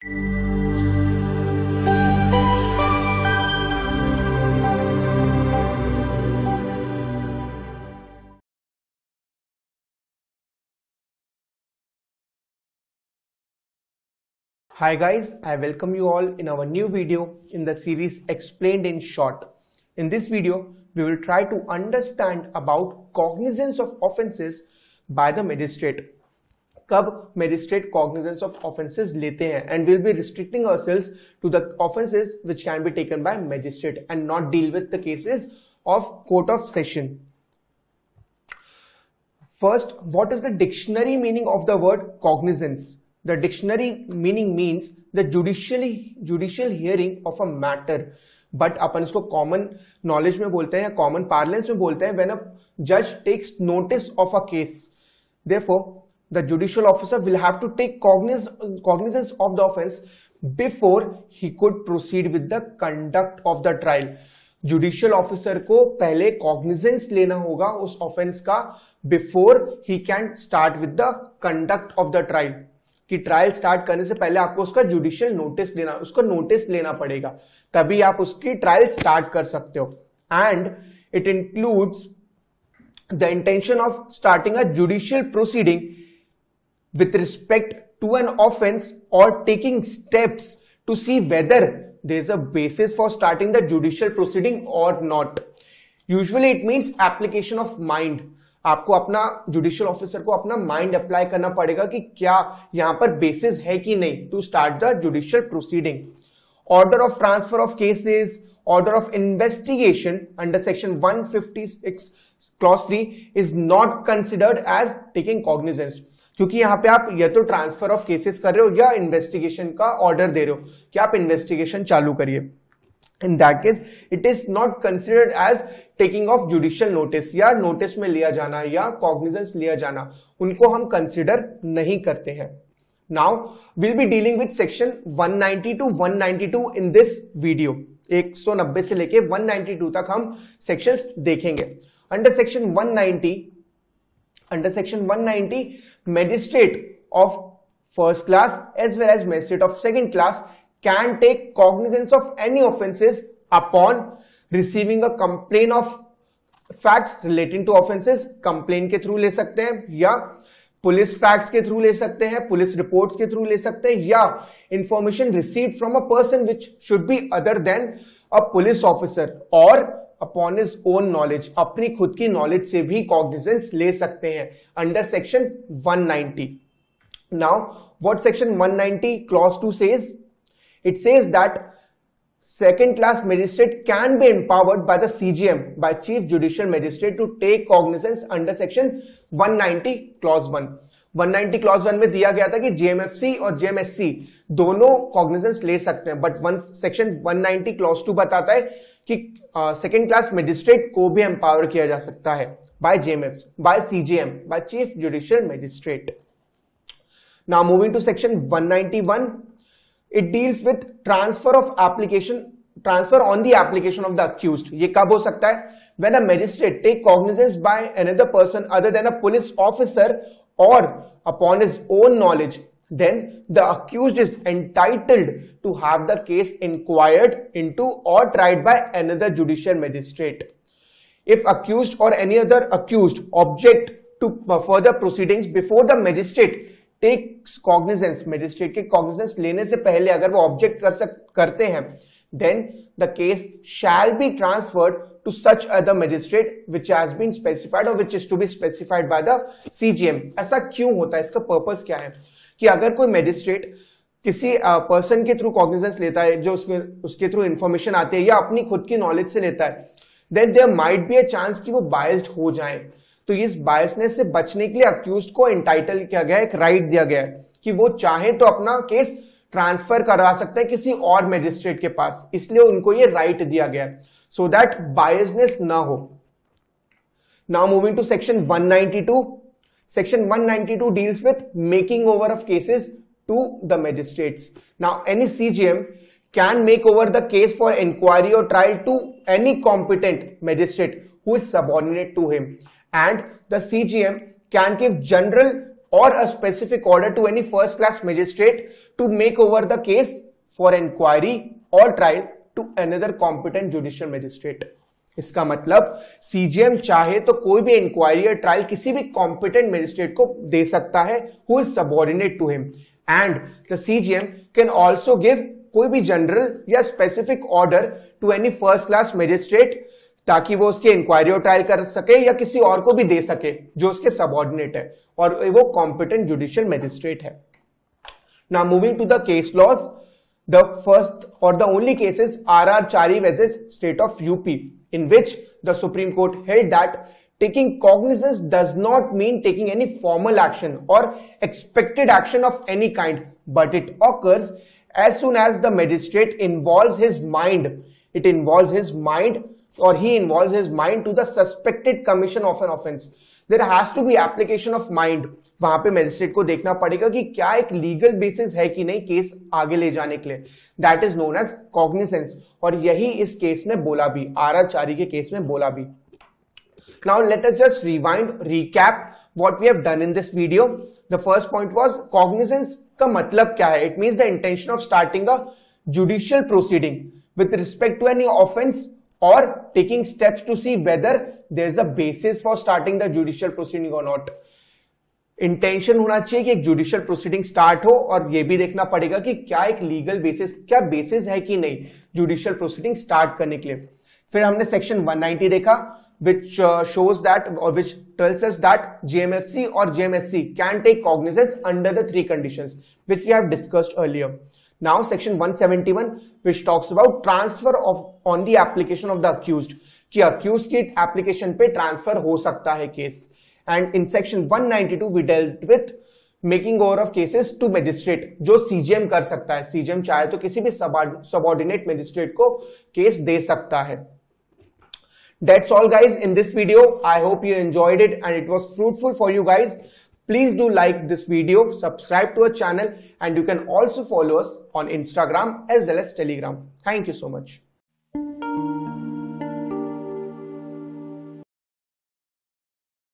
Hi guys, I welcome you all in our new video in the series Explained in Short. In this video, we will try to understand about cognizance of offences by the magistrate. कब magistrate cognizance of offences लेते हैं, and we'll be restricting ourselves to the offences which can be taken by magistrate and not deal with the cases of court of session. First, what is the dictionary meaning of the word cognizance? The dictionary meaning means the judicial hearing of a matter. But अपन इसको common knowledge में बोलते हैं या common parlance में बोलते हैं when a judge takes notice of a case. Therefore, the judicial officer will have to take cognizance of the offence before he could proceed with the conduct of the trial. Judicial officer को पहले cognizance लेना होगा उस offence का before he can start with the conduct of the trial. कि trial start करने से पहले आपको उसका जुडिशियल नोटिस लेना, उसको नोटिस लेना पड़ेगा, तभी आप उसकी ट्रायल स्टार्ट कर सकते हो. And it includes the intention of starting a judicial proceeding with respect to an offence or taking steps to see whether there is a basis for starting the judicial proceeding or not. Usually it means application of mind. आपको अपना judicial officer को अपना mind apply करना पड़ेगा कि क्या यहां पर बेसिस है कि नहीं to start the judicial proceeding. Order of transfer of cases, order of investigation under section 156 clause 3 is not considered as taking cognizance. क्योंकि यहां पे आप या तो ट्रांसफर ऑफ केसेस कर रहे हो या इन्वेस्टिगेशन का ऑर्डर दे रहे हो कि आप इन्वेस्टिगेशन चालू करिए. In that case, it is not considered as taking of judicial notice या notice में लिया जाना या cognizance लिया जाना, उनको हम consider नहीं करते हैं. Now, we'll be dealing with section 190 to 192 in this video. 190 से लेके 192 तक हम sections देखेंगे. Under section 190, magistrate of first class as well as magistrate of second class can take cognizance of any offences upon receiving a complaint of facts relating to offences. complaint के through ले सकते हैं या police facts के through ले सकते हैं, police reports के थ्रू ले सकते हैं या information received from a person which should be other than a police officer or upon his own knowledge, अपनी खुद की नॉलेज से भी कॉग्निजेंस ले सकते हैं under section 190. Now what section 190 clause 2 says? It says that second class magistrate can be empowered by the CJM, by Chief Judicial Magistrate, to take cognizance under section 190 clause 1. 190 clause 1 में दिया गया था कि JMFC और JMSC दोनों cognizance ले सकते हैं, बट section 190 clause 2 बताता है कि second class magistrate को भी empower किया जा सकता है by JMFC, by CJM, by Chief Judicial Magistrate. Now moving to section 191. It deals with transfer on the application of the accused. ये कब हो सकता है? When a magistrate take cognizance by another person other than a police officer or upon his own knowledge, then the accused is entitled to have the case inquired into or tried by another judicial magistrate. If accused or any other accused object to further proceedings before the magistrate takes cognizance, magistrate के cognizance लेने से पहले अगर वो object करते हैं, then the case shall be transferred to such other magistrate which has been specified or which is to be specified by the CJM. ऐसा क्यों होता है? इसका पर्पस क्या है कि अगर कोई मैजिस्ट्रेट किसी पर्सन के थ्रू कॉग्निजेंस लेता है जो उसके थ्रू इंफॉर्मेशन आती है या अपनी खुद की नॉलेज से लेता है, then there might be a chance कि वो बायस्ड हो जाए. तो इस बायसनेस से बचने के लिए अक्यूज्ड को एंटाइटल किया गया, एक राइट दिया गया है कि वो चाहे तो अपना केस ट्रांसफर करा सकते हैं किसी और मैजिस्ट्रेट के पास, इसलिए उनको ये राइट दिया गया है सो दैट बायसनेस ना हो. Now moving to section 192. Section 192 deals with making over of cases to the magistrates. Now any CJM can make over the case for inquiry or trial to any competent magistrate who is subordinate to him, and the CJM can give general or a specific order to any first class magistrate to make over the case for inquiry or trial to another competent judicial magistrate. इसका मतलब CGM चाहे तो कोई भी inquiry या trial किसी भी competent magistrate को दे सकता है who is subordinate to him, and the CJM can also give कोई भी जनरल या specific order to any first class magistrate ताकि वो उसकी इंक्वायरी और ट्रायल कर सके या किसी और को भी दे सके जो उसके सबऑर्डिनेट है और वो कॉम्पिटेंट जुडिशियल मैजिस्ट्रेट है. Now moving to the case laws, the first or the only cases RR Chari versus State of UP, in which the Supreme Court held that taking cognizance does not mean taking any formal action or expected action of any kind, but it occurs as soon as the magistrate involves his mind. It involves his mind, or he involves his mind to the suspected commission of an offense. There has to be application of mind. वहां पे magistrate को देखना पड़ेगा कि क्या एक legal basis है कि नहीं केस आगे ले जाने के लिए. That is known as cognizance, और यही इस केस में बोला भी, RR Chari के केस में बोला भी. Now let us just recap what we have done in this video. The first point was cognizance का मतलब क्या है. It means the intention of starting a judicial proceeding with respect to any offense or taking steps to see whether there is a basis for starting the judicial proceeding or not. Intention होना चाहिए कि एक judicial proceeding start हो, और ये भी देखना पड़ेगा कि क्या एक लीगल बेसिस, क्या बेसिस है कि नहीं जुडिशियल प्रोसीडिंग स्टार्ट करने के लिए. फिर हमने सेक्शन 190 देखा which shows that or which tells us that JMFC or JMSC can take cognizance under the 3 conditions which we have discussed earlier. Now section 171 which talks about transfer of on the application of the accused, कि accused की application पे transfer हो सकता है case. And in section 192 we dealt with making over of cases to magistrate, जो CJM कर सकता है. CJM चाहे तो किसी भी subordinate magistrate को case दे सकता है. That's all guys in this video. I hope you enjoyed it and it was fruitful for you guys. Please do like this video, subscribe to our channel, and you can also follow us on Instagram as well as Telegram. Thank you so much.